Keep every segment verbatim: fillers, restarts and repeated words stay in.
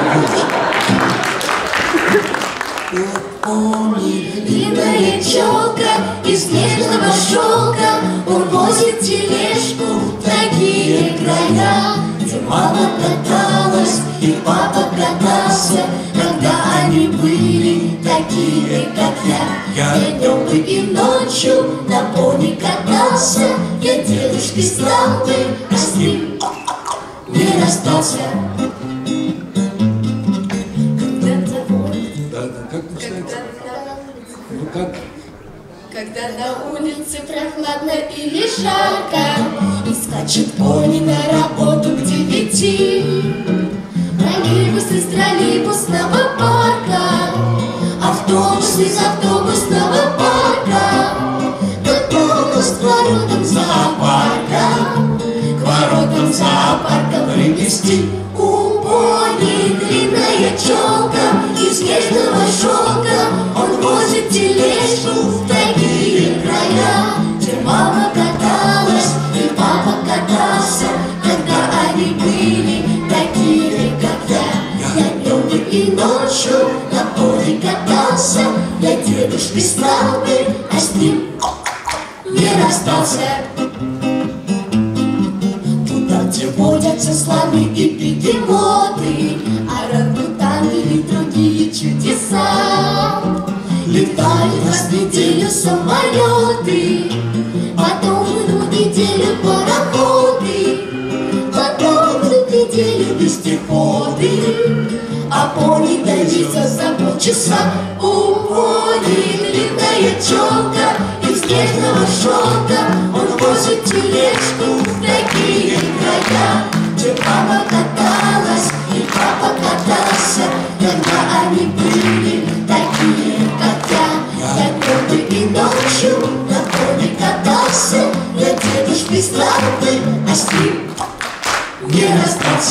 Помни, длинная челка из нежного шелка, он возит тележку в такие края, где мама каталась и папа катался, когда они были такие, как я. Я днем и ночью на пони катался, я дедушкой стал бы, а с ним не расстался. Ну как? Когда на улице прохладно или жарко, и скачет пони на работу к девяти, троллейбус из троллейбусного парка, автобус из автобусного парка, готовность к воротам зоопарка, к воротам зоопарка привести. У пони длинная челка из нежного шелка, он возит тележку в такие края, где мама каталась и папа катался, когда они были такие, как я. Я днем и ночью на пони катался, я дедушкой стал бы, а с ним не расстался. Где водятся слоны и бегемоты, орангутаны и другие чудеса. Летают раз в неделю самолеты, потом идут неделю пароходы, потом идут неделю вездеходы, а пони доится за полчаса. У пони длинная челка из нежного шелка, он возит тележку в такие края, где мама каталась и папа катался, когда они были такие, как я. Я днем и ночью на пони катался, я дедушкой стал бы, а с ним не расстался.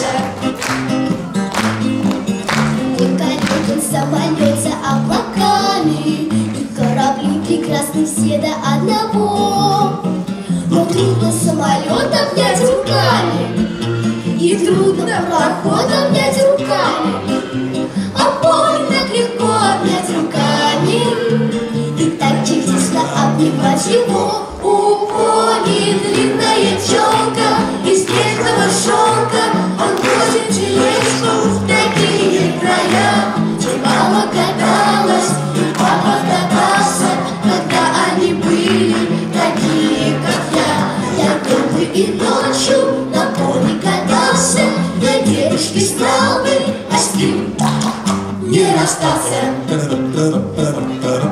Летает в самолете облаками, и корабли прекрасны все до одного. Но трудно самолет обнять руками, и трудно пароход обнять руками, а пони так легко обнять руками, и так чудесно обнимать его. У пони длинная челка из нежного шелка, он возит тележку в такие края, где мама каталась и папа катался, когда они были такие, как я. Я днем и ночью на пони катался, я дедушкой стал бы, а с ним не расстался.